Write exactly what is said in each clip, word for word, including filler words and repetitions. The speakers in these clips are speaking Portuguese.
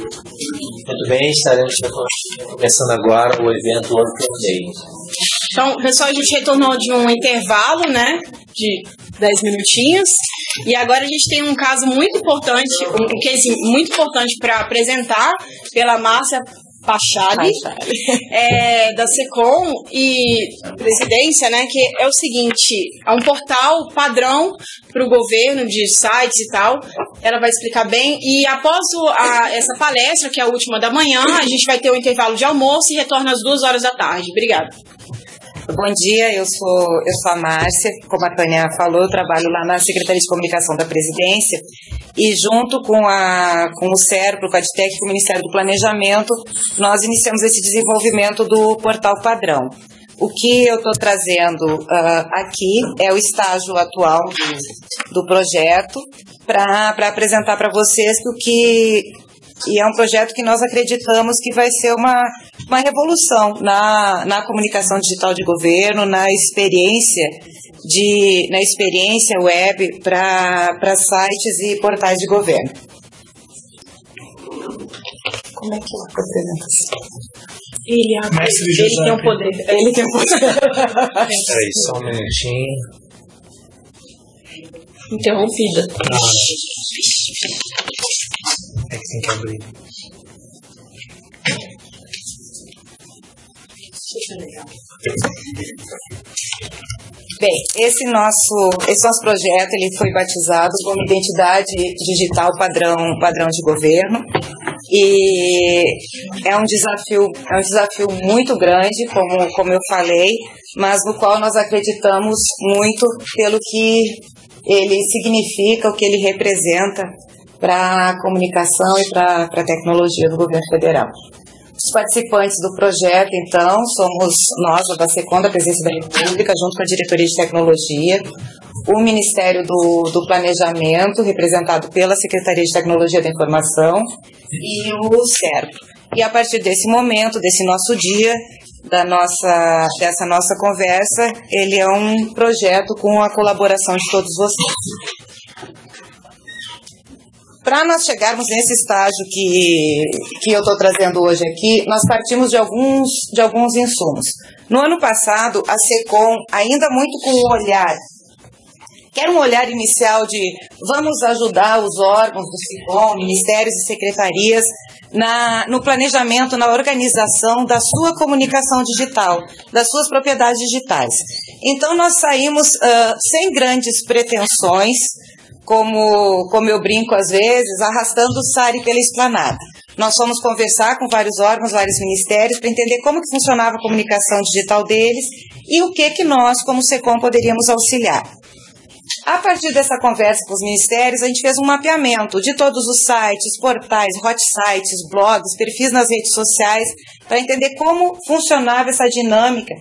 Muito bem, estaremos começando agora o evento Open Day. Então, pessoal, a gente retornou de um intervalo, né, de dez minutinhos, e agora a gente tem um caso muito importante, um case muito importante para apresentar pela Márcia Pachali, é, da SECOM e presidência, né, que é o seguinte, é um portal padrão para o governo de sites e tal. Ela vai explicar bem, e após o, a, essa palestra, que é a última da manhã, a gente vai ter um intervalo de almoço e retorna às duas horas da tarde. Obrigada. Bom dia, eu sou, eu sou a Márcia, como a Tânia falou, eu trabalho lá na Secretaria de Comunicação da Presidência e junto com, a, com o SERPRO, com a ADTEC e com o Ministério do Planejamento, nós iniciamos esse desenvolvimento do portal padrão. O que eu estou trazendo uh, aqui é o estágio atual do, do projeto para apresentar para vocês que o que... E é um projeto que nós acreditamos que vai ser uma, uma revolução na, na comunicação digital de governo, na experiência, de, na experiência web para sites e portais de governo. Como é que é a apresentação? Ele, abre, ele tem o poder. Ele tem o poder. Peraí, só um minutinho. Interrompida. Ah. É que tem que abrir. Bem, esse nosso, esse nosso projeto ele foi batizado como Identidade Digital Padrão, padrão de Governo. E é um desafio, é um desafio muito grande, como, como eu falei, mas no qual nós acreditamos muito pelo que ele significa, o que ele representa para a comunicação e para a tecnologia do governo federal. Os participantes do projeto, então, somos nós, da SECOM, da Presidência da República, junto com a Diretoria de Tecnologia, o Ministério do, do Planejamento, representado pela Secretaria de Tecnologia da Informação, e o SERPRO. E a partir desse momento, desse nosso dia, da nossa, dessa nossa conversa, ele é um projeto com a colaboração de todos vocês. Para nós chegarmos nesse estágio que, que eu estou trazendo hoje aqui, nós partimos de alguns, de alguns insumos. No ano passado, a SECOM, ainda muito com o olhar, que era um olhar inicial de vamos ajudar os órgãos do SECOM, ministérios e secretarias, na, no planejamento, na organização da sua comunicação digital, das suas propriedades digitais. Então, nós saímos uh, sem grandes pretensões, Como, como eu brinco às vezes, arrastando o SARI pela esplanada. Nós fomos conversar com vários órgãos, vários ministérios, para entender como que funcionava a comunicação digital deles e o que, que nós, como SECOM, poderíamos auxiliar. A partir dessa conversa com os ministérios, a gente fez um mapeamento de todos os sites, portais, hot sites, blogs, perfis nas redes sociais, para entender como funcionava essa dinâmica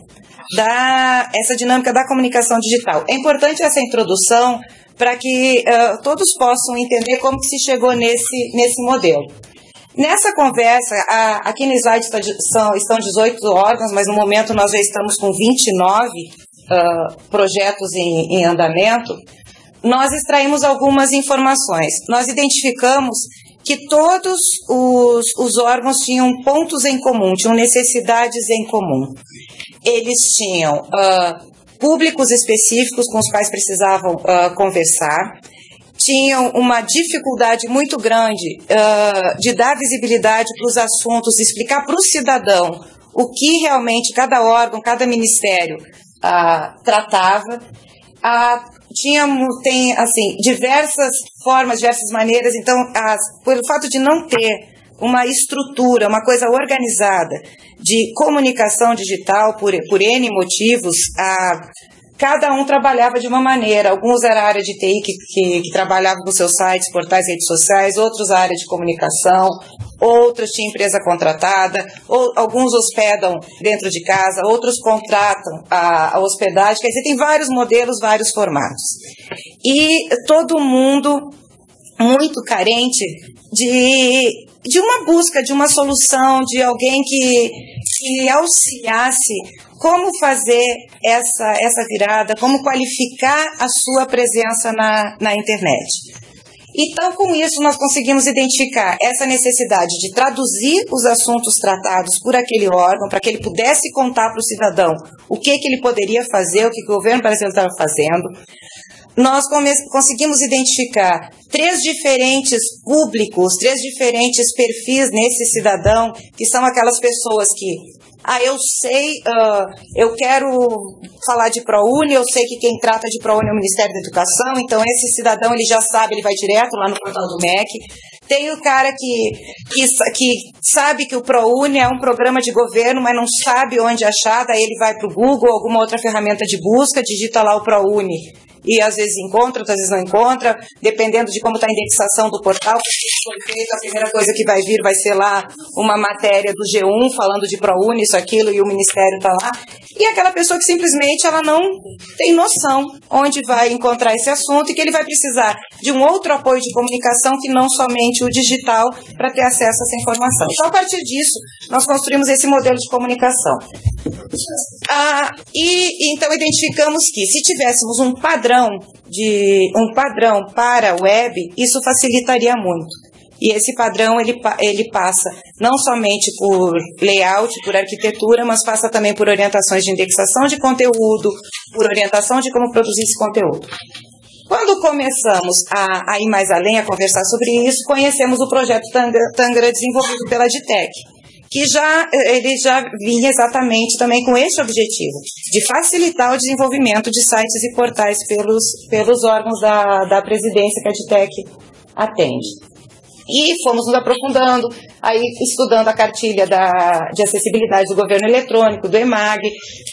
da, essa dinâmica da comunicação digital. É importante essa introdução para que uh, todos possam entender como que se chegou nesse, nesse modelo. Nessa conversa, a, aqui no slide está, são, estão dezoito órgãos, mas no momento nós já estamos com vinte e nove uh, projetos em, em andamento. Nós extraímos algumas informações. Nós identificamos que todos os, os órgãos tinham pontos em comum, tinham necessidades em comum. Eles tinham Uh, públicos específicos com os quais precisavam uh, conversar, tinham uma dificuldade muito grande uh, de dar visibilidade para os assuntos, explicar para o cidadão o que realmente cada órgão, cada ministério uh, tratava. Uh, tinha, tem, assim, diversas formas, diversas maneiras, então, as, pelo fato de não ter uma estrutura, uma coisa organizada de comunicação digital por, por N motivos, a, cada um trabalhava de uma maneira. Alguns era a área de T I que, que, que trabalhavam com seus sites, portais, redes sociais, outros a área de comunicação, outros tinham empresa contratada, ou, alguns hospedam dentro de casa, outros contratam a, a hospedagem, quer dizer, tem vários modelos, vários formatos. E todo mundo muito carente de, de uma busca, de uma solução, de alguém que, que auxiliasse como fazer essa, essa virada, como qualificar a sua presença na, na internet. Então, com isso, nós conseguimos identificar essa necessidade de traduzir os assuntos tratados por aquele órgão, para que ele pudesse contar para o cidadão o que, que ele poderia fazer, o que, que o governo brasileiro estava fazendo. Nós conseguimos identificar três diferentes públicos, três diferentes perfis nesse cidadão, que são aquelas pessoas que, ah, eu sei, uh, eu quero falar de ProUni, eu sei que quem trata de ProUni é o Ministério da Educação, então esse cidadão ele já sabe, ele vai direto lá no portal do M E C. Tem o cara que, que, que sabe que o ProUni é um programa de governo, mas não sabe onde achar, daí ele vai para o Google, alguma outra ferramenta de busca, digita lá o ProUni. E às vezes encontra, outras vezes não encontra, dependendo de como está a indexação do portal, porque foi feito, a primeira coisa que vai vir vai ser lá uma matéria do G um falando de ProUni, isso, aquilo, e o Ministério está lá. E aquela pessoa que simplesmente ela não tem noção onde vai encontrar esse assunto e que ele vai precisar de um outro apoio de comunicação que não somente o digital para ter acesso a essa informação. Então, a partir disso, nós construímos esse modelo de comunicação. Ah, e então identificamos que se tivéssemos um padrão de um padrão para a web, isso facilitaria muito. E esse padrão ele, ele passa não somente por layout, por arquitetura, mas passa também por orientações de indexação de conteúdo, por orientação de como produzir esse conteúdo. Quando começamos a, a ir mais além, a conversar sobre isso, conhecemos o projeto Tangra desenvolvido pela Ditec, que já, ele já vinha exatamente também com esse objetivo, de facilitar o desenvolvimento de sites e portais pelos, pelos órgãos da, da presidência que a Ditec atende. E fomos nos aprofundando, aí estudando a cartilha da, de acessibilidade do governo eletrônico, do EMAG,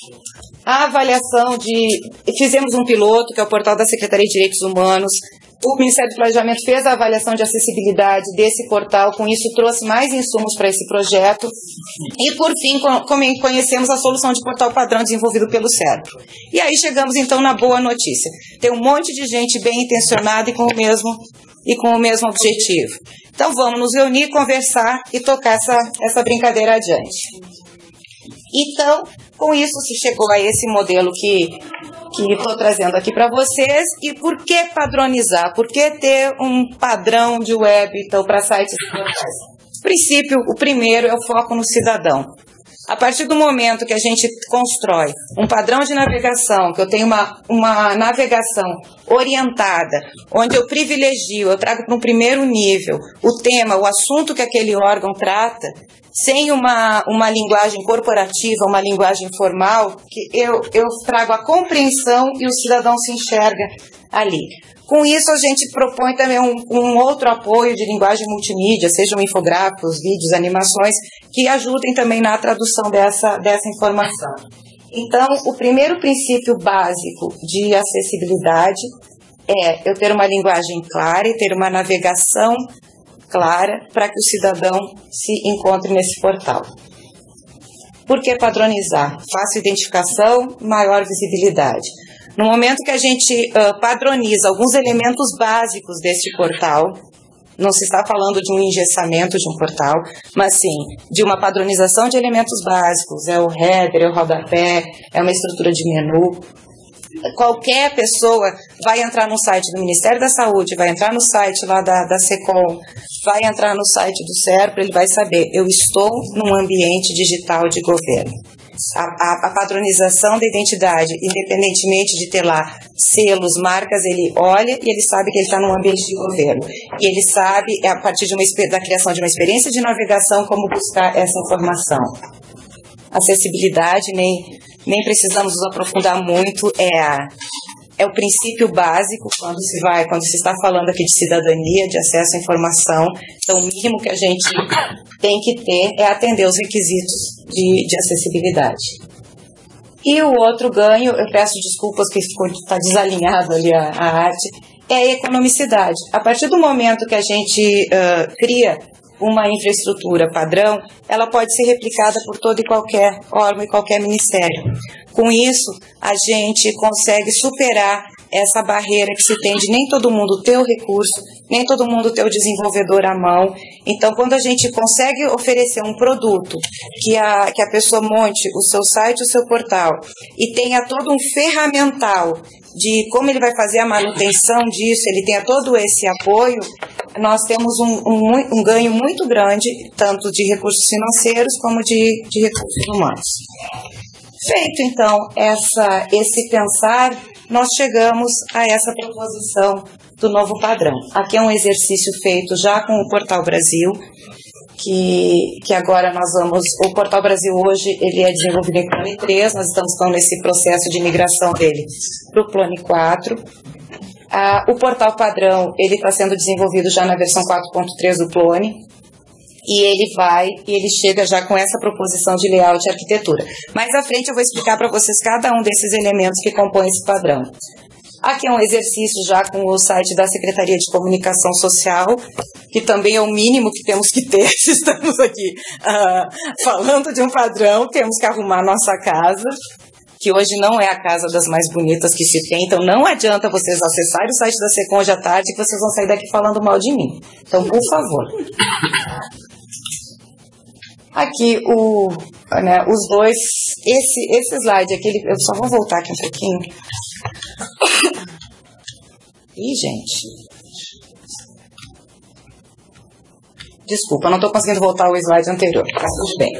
a avaliação de... Fizemos um piloto, que é o portal da Secretaria de Direitos Humanos. O Ministério do Planejamento fez a avaliação de acessibilidade desse portal, com isso trouxe mais insumos para esse projeto. E, por fim, conhecemos a solução de portal padrão desenvolvido pelo CERPRO. E aí chegamos, então, na boa notícia. Tem um monte de gente bem intencionada e com o mesmo, e com o mesmo objetivo. Então, vamos nos reunir, conversar e tocar essa, essa brincadeira adiante. Então, com isso se chegou a esse modelo que que estou trazendo aqui para vocês. E por que padronizar? Por que ter um padrão de web então, para sites e portais? O princípio, o primeiro é o foco no cidadão. A partir do momento que a gente constrói um padrão de navegação, que eu tenho uma, uma navegação orientada, onde eu privilegio, eu trago para um primeiro nível o tema, o assunto que aquele órgão trata, sem uma, uma linguagem corporativa, uma linguagem formal, que eu, eu trago a compreensão e o cidadão se enxerga ali. Com isso, a gente propõe também um, um outro apoio de linguagem multimídia, sejam infográficos, vídeos, animações, que ajudem também na tradução dessa, dessa informação. Então, o primeiro princípio básico de acessibilidade é eu ter uma linguagem clara e ter uma navegação clara para que o cidadão se encontre nesse portal. Por que padronizar? Fácil identificação, maior visibilidade. No momento que a gente uh, padroniza alguns elementos básicos deste portal, não se está falando de um engessamento de um portal, mas sim de uma padronização de elementos básicos, é o header, é o rodapé, é uma estrutura de menu. Qualquer pessoa vai entrar no site do Ministério da Saúde, vai entrar no site lá da, da SECOM, vai entrar no site do CERPRO, ele vai saber, eu estou num ambiente digital de governo. A, a, a padronização da identidade, independentemente de ter lá selos, marcas, ele olha e ele sabe que ele está num ambiente de governo. E ele sabe, a partir de uma, da criação de uma experiência de navegação, como buscar essa informação. Acessibilidade, nem, nem precisamos nos aprofundar muito, é, a, é o princípio básico quando se vai, quando se está falando aqui de cidadania, de acesso à informação. Então, o mínimo que a gente tem que ter é atender os requisitos de, de acessibilidade. E o outro ganho, eu peço desculpas que está desalinhado ali a, a arte, é a economicidade. A partir do momento que a gente uh, cria uma infraestrutura padrão, ela pode ser replicada por todo e qualquer órgão e qualquer ministério. Com isso, a gente consegue superar essa barreira que se tem de nem todo mundo ter o recurso, nem todo mundo ter o desenvolvedor à mão. Então, quando a gente consegue oferecer um produto que a, que a pessoa monte o seu site, o seu portal, e tenha todo um ferramental de como ele vai fazer a manutenção disso, ele tenha todo esse apoio, nós temos um, um, um ganho muito grande, tanto de recursos financeiros como de, de recursos humanos. Feito, então, essa, esse pensar, nós chegamos a essa proposição do novo padrão. Aqui é um exercício feito já com o Portal Brasil, que, que agora nós vamos... O Portal Brasil hoje ele é desenvolvido em Plone três, nós estamos então nesse processo de migração dele para o Plone quatro. Ah, o Portal Padrão ele está sendo desenvolvido já na versão quatro ponto três do Plone, e ele vai, e ele chega já com essa proposição de layout e arquitetura. Mais à frente eu vou explicar para vocês cada um desses elementos que compõem esse padrão. Aqui é um exercício já com o site da Secretaria de Comunicação Social, que também é o mínimo que temos que ter se estamos aqui uh, falando de um padrão, temos que arrumar nossa casa, que hoje não é a casa das mais bonitas que se tem, então não adianta vocês acessarem o site da SECOM hoje à tarde que vocês vão sair daqui falando mal de mim. Então, por favor. Aqui, o, né, os dois, esse, esse slide aqui, eu só vou voltar aqui um pouquinho. Ih, gente. Desculpa, eu não estou conseguindo voltar ao slide anterior. Tá tudo bem.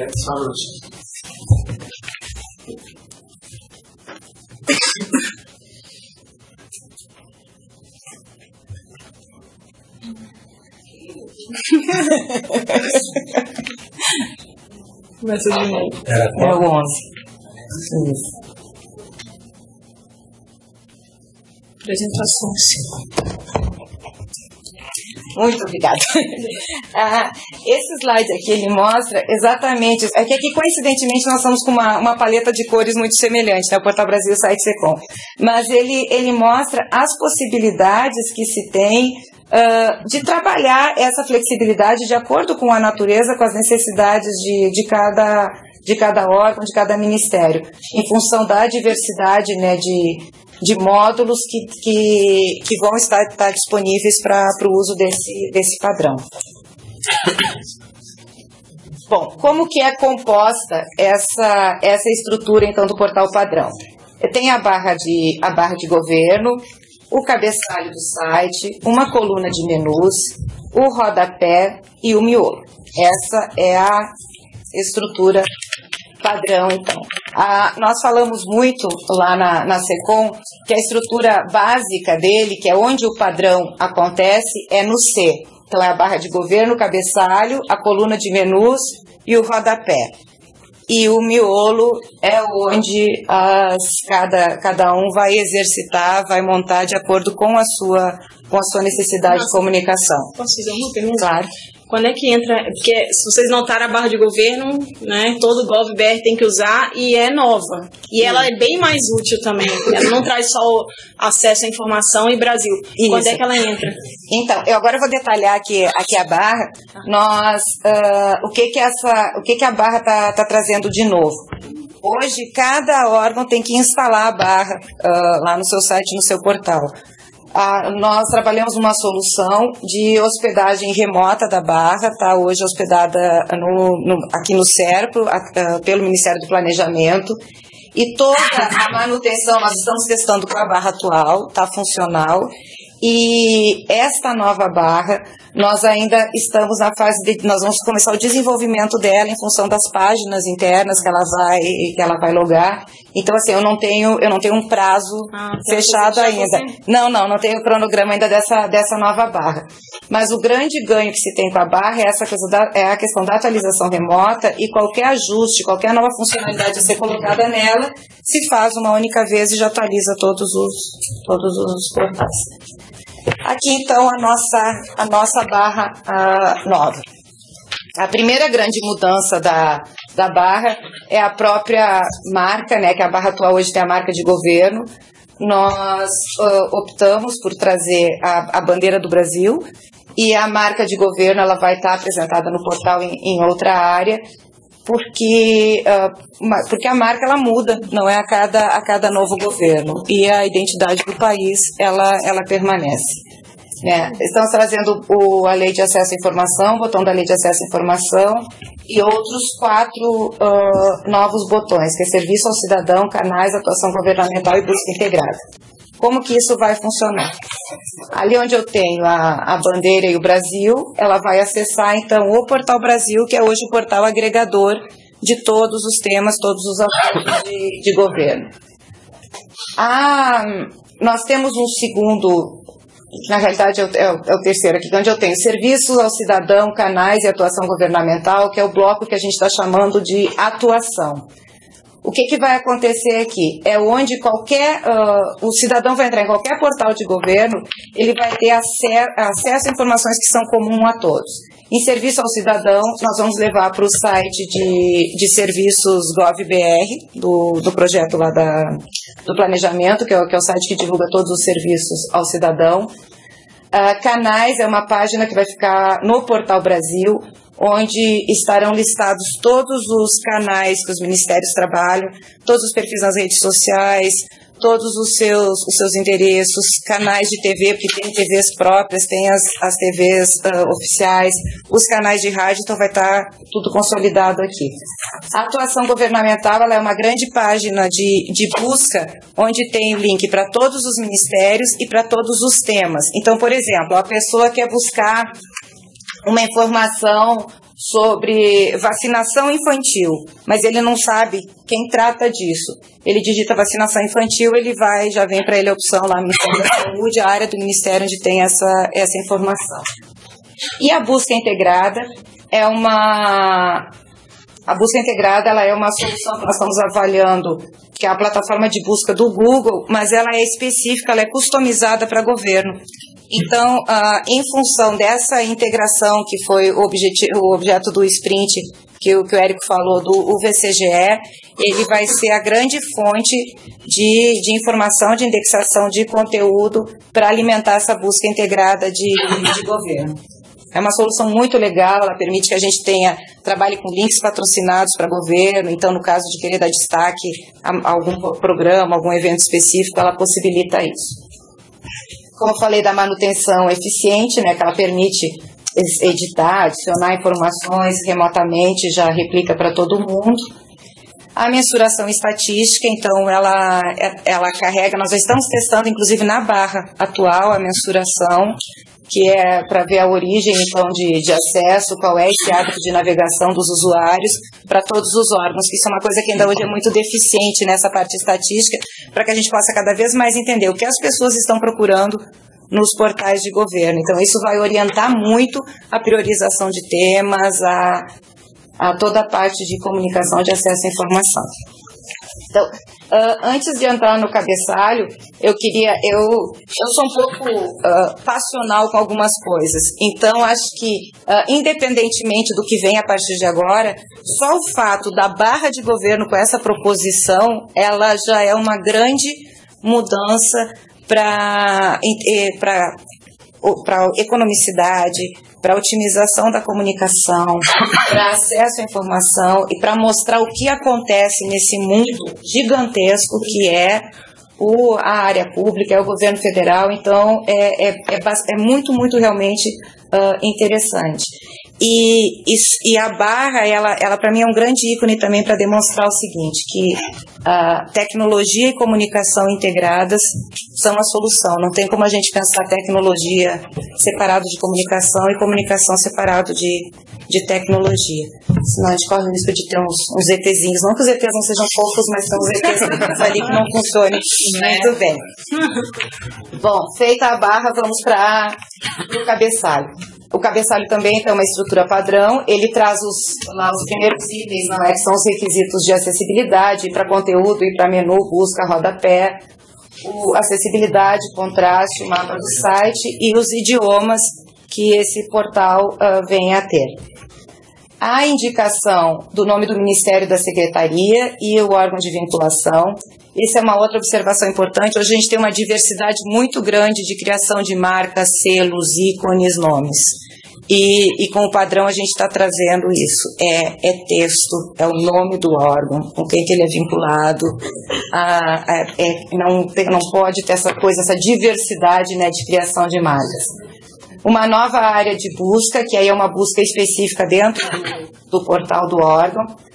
Começa de novo. É o onze. Isso. Apresentações. Muito obrigada. Ah, esse slide aqui, ele mostra exatamente... É que aqui, coincidentemente, nós estamos com uma, uma paleta de cores muito semelhante, né? O Portal Brasil e o site SECOM. Mas ele, ele mostra as possibilidades que se tem uh, de trabalhar essa flexibilidade de acordo com a natureza, com as necessidades de, de, cada, de cada órgão, de cada ministério, em função da diversidade, né, de... de módulos que, que, que vão estar, estar disponíveis para o uso desse, desse padrão. Bom, como que é composta essa, essa estrutura, então, do portal padrão? Tem a barra de, a barra de governo, o cabeçalho do site, uma coluna de menus, o rodapé e o miolo. Essa é a estrutura padrão, então. Ah, nós falamos muito lá na, na SECOM que a estrutura básica dele, que é onde o padrão acontece, é no C. Então, é a barra de governo, o cabeçalho, a coluna de menus e o rodapé. E o miolo é onde as, cada, cada um vai exercitar, vai montar de acordo com a sua, com a sua necessidade Nossa, de comunicação. Posso fazer uma pergunta? Claro. Quando é que entra, porque se vocês notaram a barra de governo, né, todo GovBR tem que usar e é nova. E ela é bem mais útil também, ela não traz só o acesso à informação e Brasil. Isso. Quando é que ela entra? Então, eu agora vou detalhar aqui, aqui a barra, nós, uh, o, que que essa, o que que a barra está tá trazendo de novo. Hoje, cada órgão tem que instalar a barra uh, lá no seu site, no seu portal. Ah, nós trabalhamos uma solução de hospedagem remota da barra, está hoje hospedada no, no, aqui no SERPRO, a, a, pelo Ministério do Planejamento, e toda a manutenção nós estamos testando com a barra atual, está funcional, e esta nova barra, nós ainda estamos na fase de, nós vamos começar o desenvolvimento dela em função das páginas internas que ela vai, que ela vai logar. Então, assim, eu não tenho, eu não tenho um prazo ah, fechado ainda. Não, não, não tenho cronograma ainda dessa, dessa nova barra. Mas o grande ganho que se tem com a barra é, essa coisa da, é a questão da atualização remota e qualquer ajuste, qualquer nova funcionalidade a ser colocada nela, se faz uma única vez e já atualiza todos os, todos os portais. Aqui, então, a nossa, a nossa barra uh, nova. A primeira grande mudança da, da barra é a própria marca, né, que a barra atual hoje tem a marca de governo. Nós uh, optamos por trazer a, a bandeira do Brasil e a marca de governo ela vai estar apresentada no portal em, em outra área, porque, uh, uma, porque a marca ela muda, não é a cada, a cada novo governo, e a identidade do país ela, ela permanece. É, estamos trazendo o, a Lei de Acesso à Informação, o botão da Lei de Acesso à Informação e outros quatro uh, novos botões, que é Serviço ao Cidadão, Canais, Atuação Governamental e Busca Integrada. Como que isso vai funcionar? Ali onde eu tenho a, a bandeira e o Brasil, ela vai acessar então o Portal Brasil, que é hoje o portal agregador de todos os temas, todos os assuntos de, de governo. Ah, nós temos um segundo, na realidade é o, é, o, é o terceiro aqui, onde eu tenho serviços ao cidadão, canais e atuação governamental, que é o bloco que a gente está chamando de atuação. O que, que vai acontecer aqui? É onde qualquer, uh, o cidadão vai entrar em qualquer portal de governo, ele vai ter acesso, acesso a informações que são comuns a todos. Em serviço ao cidadão, nós vamos levar para o site de, de serviços GovBR, do, do projeto lá da, do planejamento, que é, que é o site que divulga todos os serviços ao cidadão. Uh, canais é uma página que vai ficar no Portal Brasil, onde estarão listados todos os canais que os ministérios trabalham, todos os perfis nas redes sociais, todos os seus, os seus endereços, canais de T V, porque tem T Vs próprias, tem as, as T Vs uh, oficiais, os canais de rádio, então vai estar tudo consolidado aqui. A atuação governamental, ela é uma grande página de, de busca, onde tem link para todos os ministérios e para todos os temas. Então, por exemplo, a pessoa quer buscar uma informação sobre vacinação infantil, mas ele não sabe quem trata disso. Ele digita vacinação infantil, ele vai, já vem para ele a opção lá, Ministério da Saúde, a área do Ministério onde tem essa, essa informação. E a busca integrada é uma... A busca integrada, ela é uma solução que nós estamos avaliando, que é a plataforma de busca do Google, mas ela é específica, ela é customizada para governo. Então, uh, em função dessa integração, que foi o, o objeto do sprint, que o, que o Érico falou, do U V C G E, ele vai ser a grande fonte de, de informação, de indexação de conteúdo para alimentar essa busca integrada de, de governo. É uma solução muito legal, ela permite que a gente tenha, trabalhe com links patrocinados para governo, então no caso de querer dar destaque a algum programa, algum evento específico, ela possibilita isso. Como eu falei da manutenção eficiente, né, que ela permite editar, adicionar informações remotamente, já replica para todo mundo. A mensuração estatística, então, ela, ela carrega, nós já estamos testando, inclusive na barra atual, a mensuração, que é para ver a origem, então, de, de acesso, qual é esse hábito de navegação dos usuários para todos os órgãos, que isso é uma coisa que ainda hoje é muito deficiente nessa parte estatística, para que a gente possa cada vez mais entender o que as pessoas estão procurando nos portais de governo. Então, isso vai orientar muito a priorização de temas, a, a toda a parte de comunicação, de acesso à informação. Então, uh, antes de entrar no cabeçalho, eu queria, eu, eu sou um pouco uh, passional com algumas coisas, então acho que, uh, independentemente do que vem a partir de agora, só o fato da barra de governo com essa proposição, ela já é uma grande mudança para para economicidade, para otimização da comunicação, para acesso à informação e para mostrar o que acontece nesse mundo gigantesco que é o, a área pública, é o governo federal. Então, é, é, é, é muito, muito realmente uh, interessante. E, e, e a barra, ela, ela para mim é um grande ícone também para demonstrar o seguinte, que uh, tecnologia e comunicação integradas são a solução. Não tem como a gente pensar tecnologia separado de comunicação e comunicação separado de, de tecnologia. Senão a gente corre o risco de ter uns, uns ETzinhos. Não que os E Tês não sejam fofos, mas são os E Tês ali que não funcionam muito bem. Bom, feita a barra, vamos para o cabeçalho. O cabeçalho também tem uma estrutura padrão, ele traz os, lá, os primeiros itens, não é, que são os requisitos de acessibilidade para conteúdo e para menu, busca, rodapé, o, acessibilidade, contraste, o mapa do site e os idiomas que esse portal uh, vem a ter. A indicação do nome do Ministério, da Secretaria e o órgão de vinculação. Essa é uma outra observação importante. Hoje a gente tem uma diversidade muito grande de criação de marcas, selos, ícones, nomes. E, e com o padrão a gente está trazendo isso. É, é texto, é o nome do órgão, com quem que ele é vinculado. Ah, é, é, não, tem, não pode ter essa coisa, essa diversidade, né, de criação de marcas. Uma nova área de busca, que aí é uma busca específica dentro do, do portal do órgão.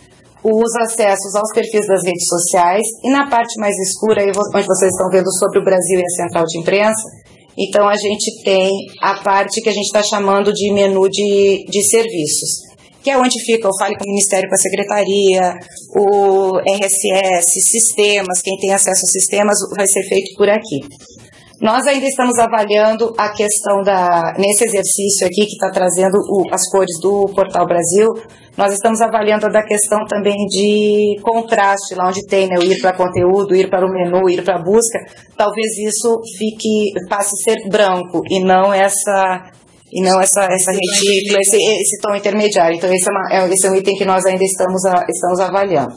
os acessos aos perfis das redes sociais, e na parte mais escura, aí, onde vocês estão vendo sobre o Brasil e a Central de Imprensa, então a gente tem a parte que a gente está chamando de menu de, de serviços, que é onde fica o Fale com o Ministério, com a Secretaria, o R S S, sistemas, quem tem acesso aos sistemas vai ser feito por aqui. Nós ainda estamos avaliando a questão da, nesse exercício aqui que está trazendo o, as cores do Portal Brasil, nós estamos avaliando a da questão também de contraste, lá onde tem, né, o ir para conteúdo, ir para o menu, ir para a busca, talvez isso fique, passe a ser branco e não essa, e não essa, essa retícula, esse, esse tom intermediário. Então esse é, uma, esse é um item que nós ainda estamos, a, estamos avaliando.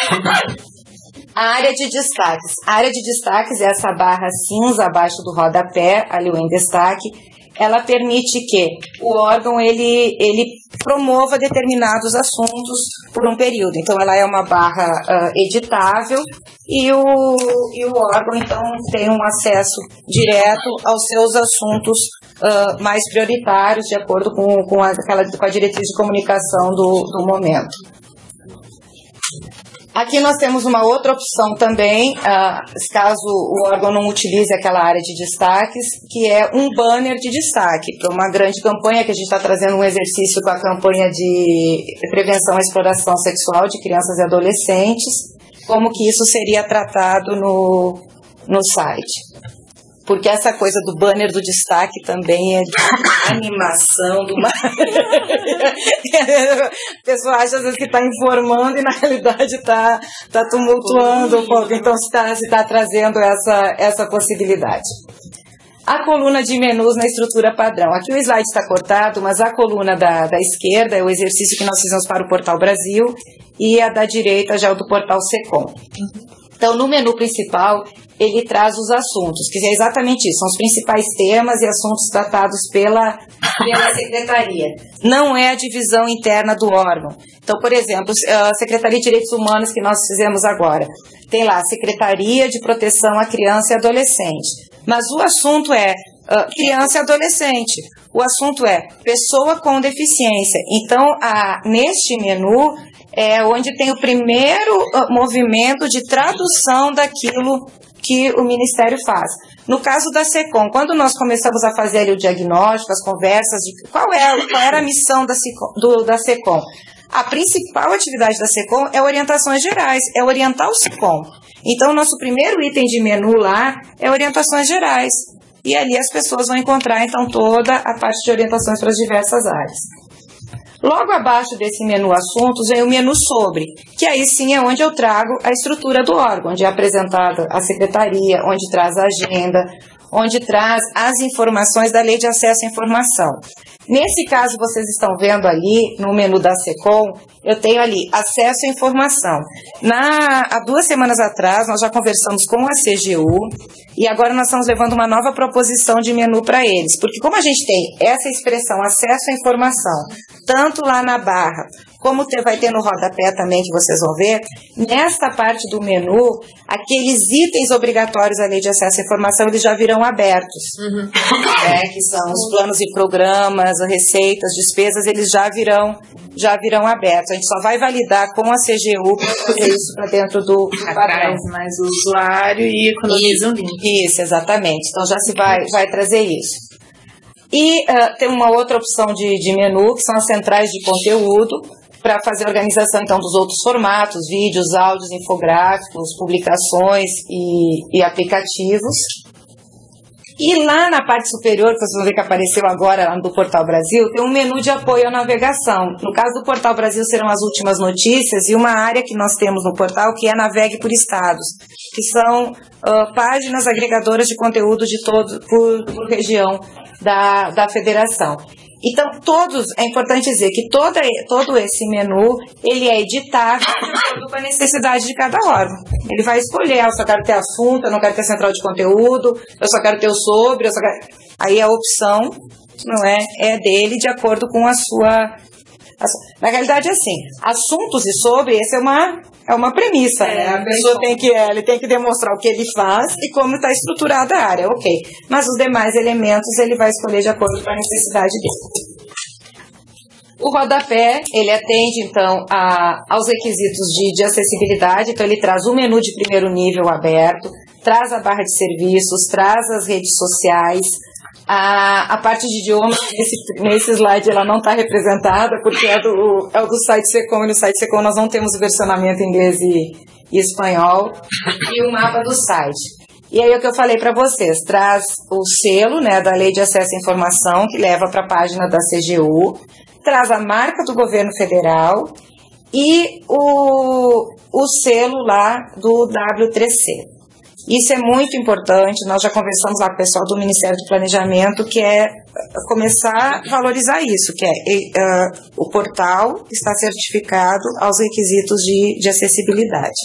A área de destaques. A área de destaques é essa barra cinza abaixo do rodapé, ali o em destaque. Ela permite que o órgão ele, ele promova determinados assuntos por um período. Então, ela é uma barra uh, editável e o, e o órgão, então, tem um acesso direto aos seus assuntos uh, mais prioritários, de acordo com, com, a, aquela, com a diretriz de comunicação do, do momento. Aqui nós temos uma outra opção também, uh, caso o órgão não utilize aquela área de destaques, que é um banner de destaque para uma grande campanha, que a gente está trazendo um exercício com a campanha de prevenção à exploração sexual de crianças e adolescentes, como que isso seria tratado no, no site. Porque essa coisa do banner do destaque também é de animação, do uma... a pessoa acha às vezes que está informando e na realidade está tá tumultuando um pouco, então se está se tá trazendo essa, essa possibilidade. A coluna de menus na estrutura padrão. Aqui o slide está cortado, mas a coluna da, da esquerda é o exercício que nós fizemos para o Portal Brasil e a da direita já é o do Portal SECOM. Então, no menu principal, ele traz os assuntos, que é exatamente isso, são os principais temas e assuntos tratados pela, pela Secretaria. Não é a divisão interna do órgão. Então, por exemplo, a Secretaria de Direitos Humanos que nós fizemos agora, tem lá Secretaria de Proteção à Criança e Adolescente. Mas o assunto é uh, criança e adolescente. O assunto é pessoa com deficiência. Então, a, neste menu é onde tem o primeiro uh, movimento de tradução daquilo que o Ministério faz. No caso da SECOM, quando nós começamos a fazer ali o diagnóstico, as conversas, de qual, é, qual era a missão da, do, da SECOM? A principal atividade da SECOM é orientações gerais, é orientar o SECOM. Então, o nosso primeiro item de menu lá é orientações gerais. E ali as pessoas vão encontrar, então, toda a parte de orientações para as diversas áreas. Logo abaixo desse menu assuntos vem o menu sobre, que aí sim é onde eu trago a estrutura do órgão, onde é apresentada a secretaria, onde traz a agenda, onde traz as informações da Lei de Acesso à Informação. Nesse caso, vocês estão vendo ali, no menu da SECOM, eu tenho ali acesso à informação. Na, há duas semanas atrás, nós já conversamos com a C G U e agora nós estamos levando uma nova proposição de menu para eles. Porque como a gente tem essa expressão, acesso à informação, tanto lá na barra, como ter, vai ter no rodapé também, que vocês vão ver, nesta parte do menu, aqueles itens obrigatórios da Lei de Acesso à Informação, eles já virão abertos. Uhum. É, que são os planos e programas, receitas, despesas, eles já virão, já virão abertos. A gente só vai validar com a C G U para fazer isso para dentro do, do padrão. Mais o usuário e economiza um link. Isso, exatamente. Então já se vai, vai trazer isso. E uh, tem uma outra opção de, de menu, que são as centrais de conteúdo, para fazer a organização, então, dos outros formatos, vídeos, áudios, infográficos, publicações e, e aplicativos. E lá na parte superior, que vocês vão ver que apareceu agora lá do Portal Brasil, tem um menu de apoio à navegação. No caso do Portal Brasil serão as últimas notícias e uma área que nós temos no portal que é Navegue por Estados, que são uh, páginas agregadoras de conteúdo de todo, por, por região da, da federação. Então, todos, é importante dizer que toda, todo esse menu, ele é editável com a necessidade de cada órgão. Ele vai escolher, eu só quero ter assunto, eu não quero ter central de conteúdo, eu só quero ter o sobre, eu só quero... Aí a opção, não é, é dele de acordo com a sua... A sua... Na realidade, é assim, assuntos e sobre, essa é uma, é uma premissa, é, né? A pessoa tem que, ele tem que demonstrar o que ele faz e como está estruturada a área, ok. Mas os demais elementos ele vai escolher de acordo com a necessidade dele. O rodapé, ele atende, então, a, aos requisitos de, de acessibilidade, então ele traz o menu de primeiro nível aberto, traz a barra de serviços, traz as redes sociais, a, a parte de idioma, nesse, nesse slide ela não está representada, porque é do, é o do site Secom, e no site Secom nós não temos o versionamento em inglês e, e espanhol, e o mapa do site. E aí o que eu falei para vocês, traz o selo, né, da Lei de Acesso à Informação, que leva para a página da C G U, traz a marca do governo federal e o, o selo lá do W três C. Isso é muito importante, nós já conversamos lá com o pessoal do Ministério do Planejamento, que é começar a valorizar isso, que é uh, o portal está certificado aos requisitos de, de acessibilidade.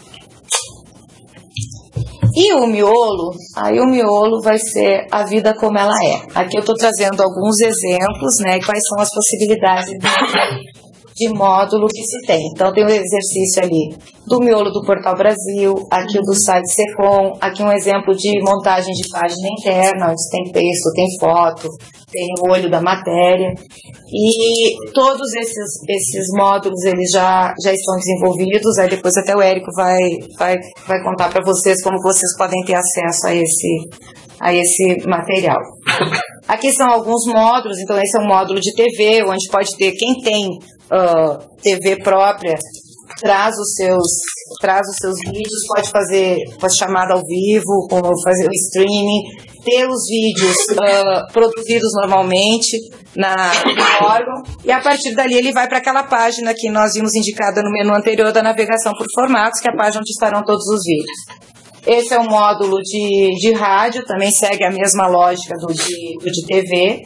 E o miolo, aí o miolo vai ser a vida como ela é. Aqui eu estou trazendo alguns exemplos, né, quais são as possibilidades de, de módulo que se tem. Então tem um exercício ali do miolo do Portal Brasil, aqui o do site Secom, aqui um exemplo de montagem de página interna, onde tem texto, tem foto, tem o olho da matéria. E todos esses, esses módulos eles já, já estão desenvolvidos, aí depois até o Érico vai, vai, vai contar para vocês como vocês podem ter acesso a esse, a esse material. Aqui são alguns módulos, então esse é um módulo de T V, onde pode ter, quem tem uh, T V própria, traz os seus, traz os seus vídeos, pode fazer uma chamada ao vivo, como fazer o streaming, ter os vídeos uh, produzidos normalmente na, no órgão, e a partir dali ele vai para aquela página que nós vimos indicada no menu anterior da navegação por formatos, que é a página onde estarão todos os vídeos. Esse é um módulo de, de rádio, também segue a mesma lógica do de, do de T V.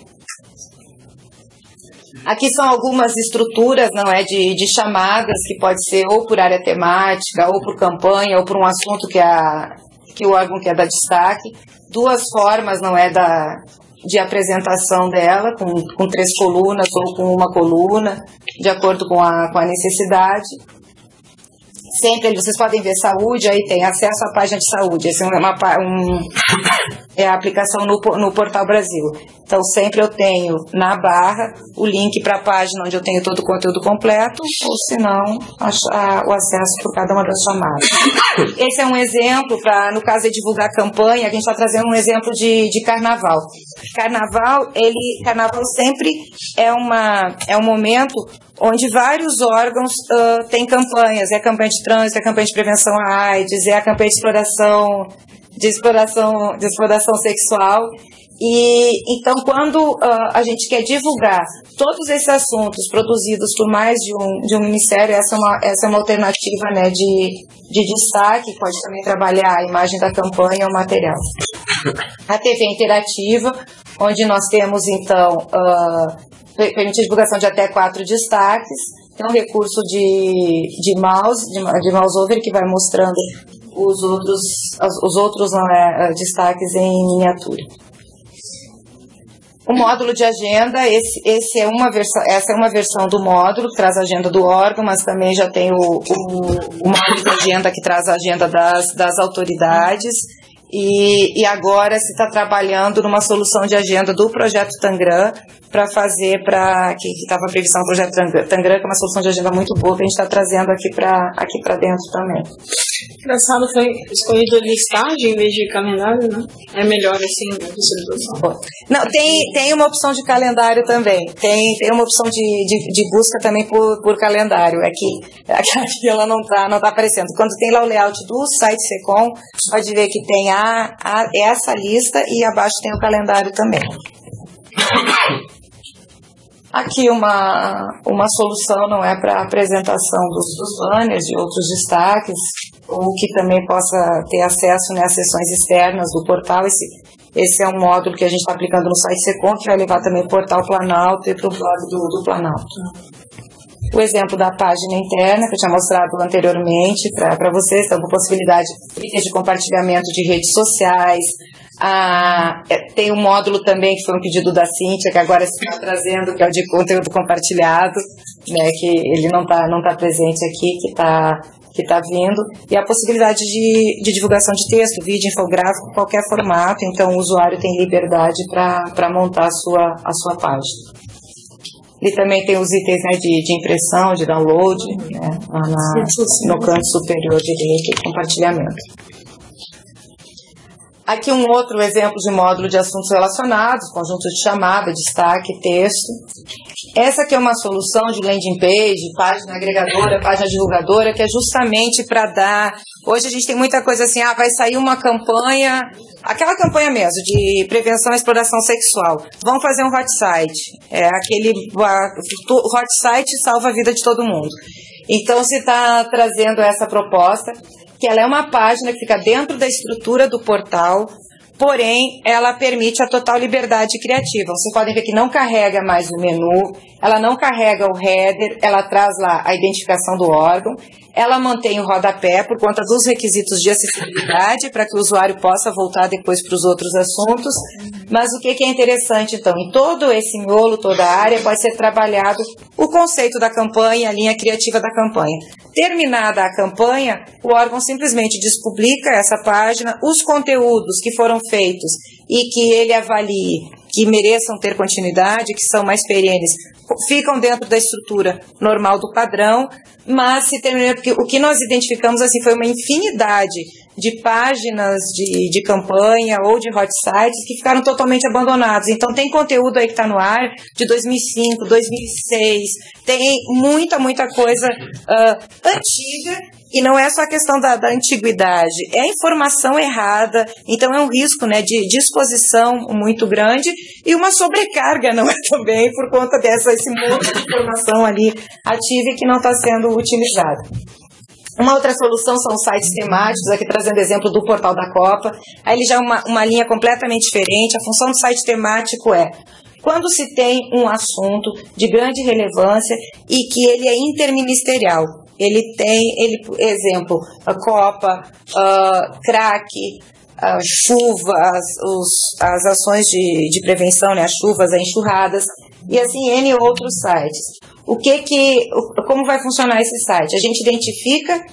Aqui são algumas estruturas, não é, de, de chamadas, que pode ser ou por área temática, ou por campanha, ou por um assunto que, a, que o órgão quer dar destaque. Duas formas, não é, da, de apresentação dela, com, com três colunas ou com uma coluna, de acordo com a, com a necessidade. Sempre vocês podem ver saúde, aí tem acesso à página de saúde. Essa é, uma, um, é a aplicação no, no Portal Brasil. Então sempre eu tenho na barra o link para a página onde eu tenho todo o conteúdo completo, ou se não, o acesso por cada uma das chamadas. Esse é um exemplo, para no caso de divulgar campanha, a gente está trazendo um exemplo de, de carnaval. Carnaval, ele, carnaval sempre é, uma, é um momento onde vários órgãos uh, têm campanhas, é a campanha de trânsito, é a campanha de prevenção à AIDS, é a campanha de exploração, de exploração, de exploração sexual. E então, quando uh, a gente quer divulgar todos esses assuntos produzidos por mais de um, de um ministério, essa é uma, essa é uma alternativa, né, de, de destaque, pode também trabalhar a imagem da campanha ou material. A T V interativa, onde nós temos, então, uh, permite a divulgação de até quatro destaques. Tem um recurso de, de mouse, de, de mouse over, que vai mostrando os outros, os outros não é, destaques em miniatura. O módulo de agenda, esse, esse é uma versão, essa é uma versão do módulo que traz a agenda do órgão, mas também já tem o, o, o módulo de agenda que traz a agenda das, das autoridades. E, e agora se está trabalhando numa solução de agenda do projeto Tangram para fazer para que estava previsão do projeto Tangram, que é uma solução de agenda muito boa que a gente está trazendo aqui para aqui para dentro também. Engraçado, foi escolhido listagem em vez de calendário, né? É melhor assim a distribuição. Não, tem, tem uma opção de calendário também. Tem, tem uma opção de, de, de busca também por, por calendário. Aqui, aqui ela não está não tá aparecendo. Quando tem lá o layout do site Secom, pode ver que tem a, a, essa lista e abaixo tem o calendário também. Aqui uma, uma solução, não é, para a apresentação dos, dos banners, de outros destaques, ou que também possa ter acesso, né, às sessões externas do portal. Esse, esse é um módulo que a gente está aplicando no site Secom, que vai levar também o portal Planalto e para o blog do, do Planalto. O exemplo da página interna, que eu tinha mostrado anteriormente para vocês, então, com possibilidade de compartilhamento de redes sociais. Ah, tem um módulo também, que foi um pedido da Cíntia, que agora se está trazendo, que é o de conteúdo compartilhado, né, que ele não está não tá presente aqui, que está que tá vindo, e a possibilidade de, de divulgação de texto, vídeo, infográfico, qualquer formato, então o usuário tem liberdade para montar a sua, a sua página. Ele também tem os itens, né, de, de impressão, de download, né, lá na, no canto superior direito, e compartilhamento. Aqui um outro exemplo de módulo de assuntos relacionados, conjunto de chamada, destaque, texto. Essa aqui é uma solução de landing page, página agregadora, página divulgadora, que é justamente para dar... Hoje a gente tem muita coisa assim, ah, vai sair uma campanha, aquela campanha mesmo, de prevenção e exploração sexual. Vamos fazer um hot site. É aquele hot site salva a vida de todo mundo. Então se está trazendo essa proposta, que ela é uma página que fica dentro da estrutura do portal, porém, ela permite a total liberdade criativa. Vocês podem ver que não carrega mais o menu, ela não carrega o header, ela traz lá a identificação do órgão, ela mantém o rodapé por conta dos requisitos de acessibilidade, para que o usuário possa voltar depois para os outros assuntos. Mas o que é interessante, então, em todo esse miolo, toda a área, pode ser trabalhado o conceito da campanha, a linha criativa da campanha. Terminada a campanha, o órgão simplesmente despublica essa página, os conteúdos que foram feitos e que ele avalie que mereçam ter continuidade, que são mais perenes, ficam dentro da estrutura normal do padrão, mas se terminar, porque o que nós identificamos assim foi uma infinidade de páginas de, de campanha ou de hot sites que ficaram totalmente abandonados. Então tem conteúdo aí que está no ar de dois mil e cinco, dois mil e seis, tem muita, muita coisa uh, antiga, e não é só a questão da, da antiguidade, é a informação errada, então é um risco, né, de, de exposição muito grande e uma sobrecarga, não é, também, por conta dessa, esse monte de informação ali ativa e que não está sendo utilizada. Uma outra solução são os sites temáticos, aqui trazendo exemplo do portal da Copa. Aí ele já é uma, uma linha completamente diferente. A função do site temático é, quando se tem um assunto de grande relevância e que ele é interministerial, ele tem, ele, exemplo, a Copa, uh, crack, a chuva, as, os, as ações de, de prevenção, né, as chuvas, as enxurradas, e assim N outros sites. O que que, como vai funcionar esse site? A gente identifica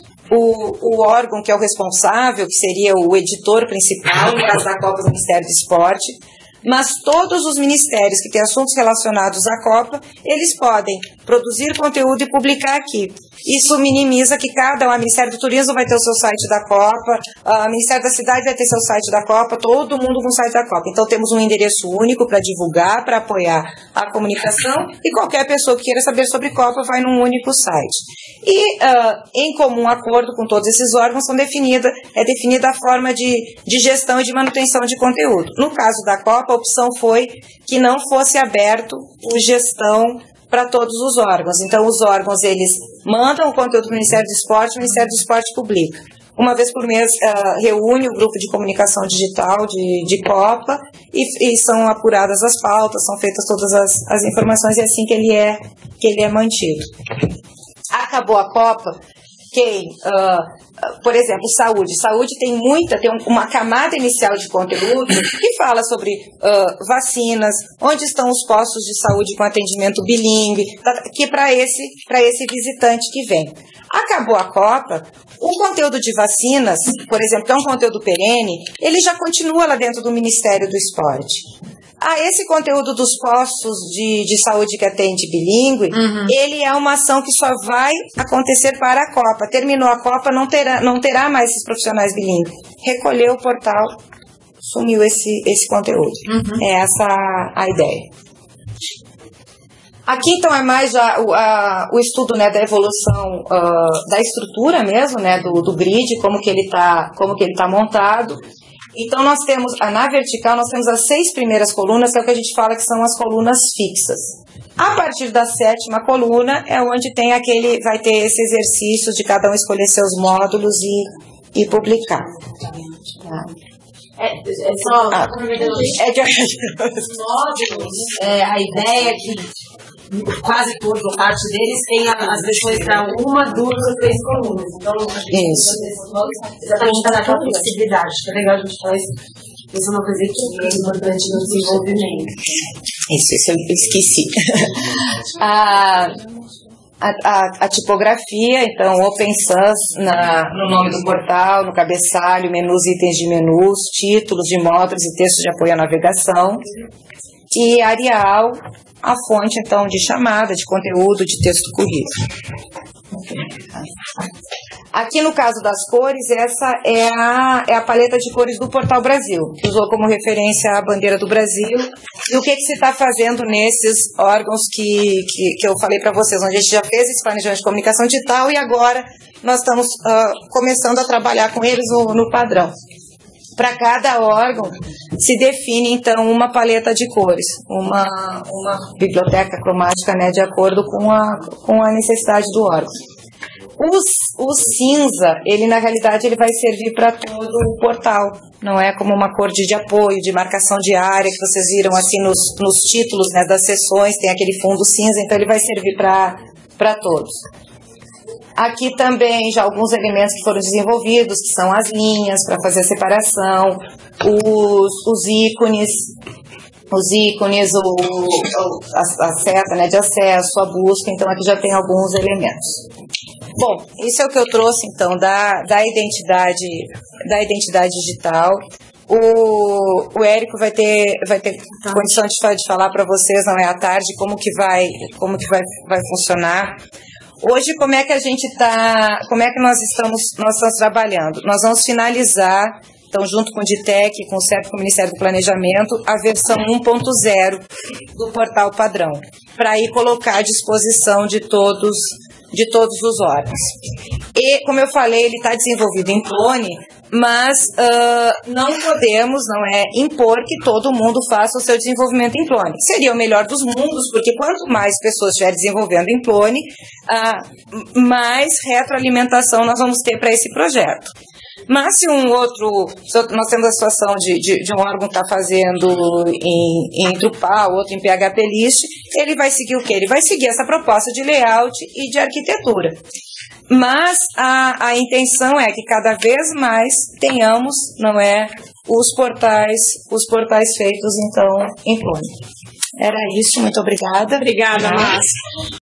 o, o órgão que é o responsável, que seria o editor principal, no caso da Copa, o Ministério do Esporte, mas todos os ministérios que têm assuntos relacionados à Copa, eles podem produzir conteúdo e publicar aqui. Isso minimiza que cada um, o Ministério do Turismo vai ter o seu site da Copa, o Ministério da Cidade vai ter seu site da Copa, todo mundo com o site da Copa. Então temos um endereço único para divulgar, para apoiar a comunicação, e qualquer pessoa que queira saber sobre Copa vai num único site. E uh, em comum acordo com todos esses órgãos são definida, é definida a forma de, de gestão e de manutenção de conteúdo. No caso da Copa, a opção foi que não fosse aberto o gestão para todos os órgãos. Então, os órgãos, eles mandam o conteúdo para o Ministério do Esporte, o Ministério do Esporte publica. Uma vez por mês, uh, reúne o grupo de comunicação digital de, de Copa e, e são apuradas as pautas, são feitas todas as, as informações, e é assim que ele é, que ele é mantido. Acabou a Copa, quem, uh, por exemplo, saúde. Saúde tem muita, tem uma camada inicial de conteúdo que fala sobre uh, vacinas, onde estão os postos de saúde com atendimento bilíngue, que para esse, para esse visitante que vem. Acabou a Copa, o conteúdo de vacinas, por exemplo, que é um conteúdo perene, ele já continua lá dentro do Ministério do Esporte. Ah, esse conteúdo dos postos de, de saúde que atende bilíngue, uhum. ele é uma ação que só vai acontecer para a Copa. Terminou a Copa, não terá, não terá mais esses profissionais bilíngues. Recolheu o portal, sumiu esse, esse conteúdo. Uhum. É essa a, a ideia. Aqui, então, é mais a, a, o estudo, né, da evolução uh, da estrutura mesmo, né, do, do grid, como que ele está como que ele tá montado. Então, nós temos, na vertical, nós temos as seis primeiras colunas, que é o que a gente fala que são as colunas fixas. A partir da sétima coluna é onde tem aquele, vai ter esse exercício de cada um escolher seus módulos e, e publicar. Tá. É, é só ah, é de módulos, é, a ideia é que quase todos, ou parte deles, tem as versões para uma, duas ou três colunas. Então, isso. Exatamente para aquela flexibilidade. Que é legal a gente falar isso. Isso é uma coisa que é importante no desenvolvimento. Isso, isso eu esqueci. a, a, a, a tipografia, então, Open Sans na, no nome do portal, no cabeçalho, menus, itens de menus, títulos de módulos e textos de apoio à navegação. e Arial, a fonte, então, de chamada, de conteúdo, de texto corrido. Aqui no caso das cores, essa é a, é a paleta de cores do Portal Brasil, que usou como referência a bandeira do Brasil. E o que, que se está fazendo nesses órgãos que, que, que eu falei para vocês, onde a gente já fez esse planejamento de comunicação digital e agora nós estamos uh, começando a trabalhar com eles no, no padrão. Para cada órgão se define, então, uma paleta de cores, uma, uma biblioteca cromática, né, de acordo com a, com a necessidade do órgão. O, o cinza, ele na realidade ele vai servir para todo o portal, não é como uma cor de, de apoio, de marcação de área, que vocês viram assim nos, nos títulos, né, das sessões, tem aquele fundo cinza, então ele vai servir para todos. Aqui também já alguns elementos que foram desenvolvidos, que são as linhas para fazer a separação, os, os ícones, os ícones, o, a, a seta, né, de acesso, a busca, então aqui já tem alguns elementos. Bom, isso é o que eu trouxe então da, da, identidade, da identidade digital. O, o Érico vai ter, vai ter condição de, de falar para vocês, não é, à tarde, como que vai, como que vai, vai funcionar. Hoje, como é que a gente está, como é que nós estamos, nós estamos trabalhando? Nós vamos finalizar, então, junto com o DITEC, com o C E P, com o Ministério do Planejamento, a versão um ponto zero do portal padrão, para aí colocar à disposição de todos, de todos os órgãos. E, como eu falei, ele está desenvolvido em clone, mas uh, não podemos, não é, impor que todo mundo faça o seu desenvolvimento em clone. Seria o melhor dos mundos, porque quanto mais pessoas estiverem desenvolvendo em clone, uh, mais retroalimentação nós vamos ter para esse projeto. Mas se um outro, nós temos a situação de, de, de um órgão estar tá fazendo em, em Drupal, outro em P H P List, ele vai seguir o quê? Ele vai seguir essa proposta de layout e de arquitetura. Mas a, a intenção é que cada vez mais tenhamos, não é, os portais, os portais feitos, então, em clone. Era isso, muito obrigada. Obrigada, Márcia.